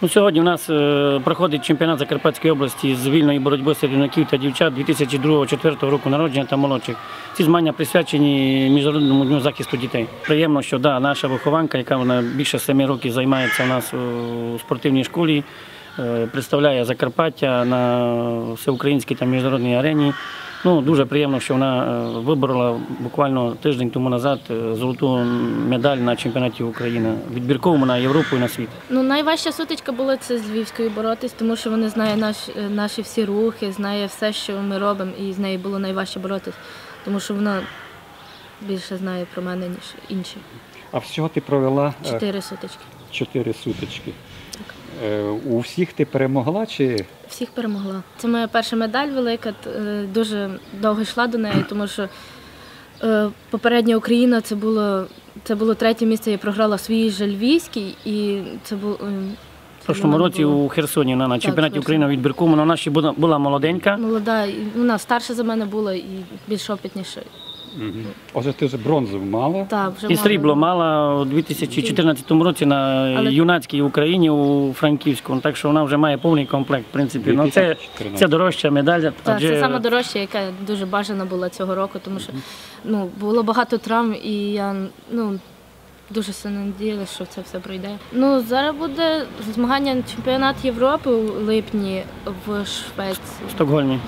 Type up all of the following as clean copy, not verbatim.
Сьогодні у нас проходить чемпіонат Закарпатської області з вільної боротьби серед юнаків та дівчат 2002-2004 року народження та молодших. Ці змагання присвячені Міжнародному дню захисту дітей. Приємно, що наша вихованка, яка вона більше 7 років займається у нас у спортивній школі, представляє Закарпаття на всеукраїнській та міжнародній арені. Дуже приємно, що вона виборола буквально тиждень тому назад золоту медаль на чемпіонаті України, відбірковому на Європу і на світ. Найважча сутичка була це з Львівською боротись, тому що вони знають наші всі рухи, знає все, що ми робимо, і з нею було найважче боротись, тому що вона більше знає про мене, ніж інші. А всього ти провела? 4 сутички. 4 сутички. У всіх ти перемогла чи? Всіх перемогла. Це моя перша медаль велика, дуже довго йшла до неї, тому що попередня Україна це було 3-е місце, я програла свій же Львівський, і це було... В прошлому році у Херсоні на чемпіонаті України відбірковому, вона ще була молоденька. Молода, вона старша за мене була і більш опитніша. Отже, ти вже бронзу мала? Так, вже і срібло мала у 2014 році на юнацькій Україні у Франківську. Так що вона вже має повний комплект, в принципі. Це дорожча медаль. Так, це саме дорожча, яка дуже бажана була цього року, тому що було багато травм, і я дуже сильно надіялася, що це все пройде. Зараз буде змагання на чемпіонат Європи у липні в Швеції. В Стокгольмі.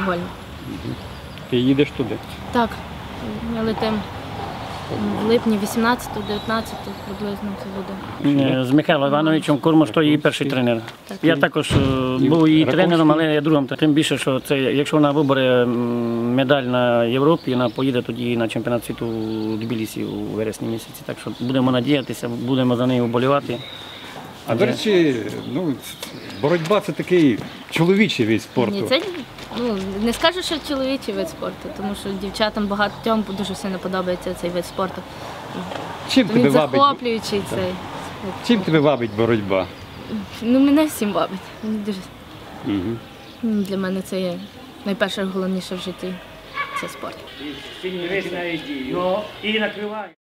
Ти їдеш туди? Так. Ми летимо в липні 18-19 приблизно це буде. З Михайлом Івановичем Курмаш, то її перший тренер. Я також був її тренером, але я другим. Тим більше, що якщо вона вибере медаль на Європі, вона поїде тоді на чемпіонат світу у Тбілісі у вересні місяці. Так що будемо надіятися, будемо за нею вболівати. А до речі, боротьба – це такий чоловічий вид спорту. Ні, це не скажу, що чоловічий вид спорту, тому що дівчатам багатьом дуже сильно подобається цей вид спорту. Він захоплюючий цей. Чим тебе вабить боротьба? Мене всім вабить. Для мене це є найперше, головніше в житті – це спорт. І накриває.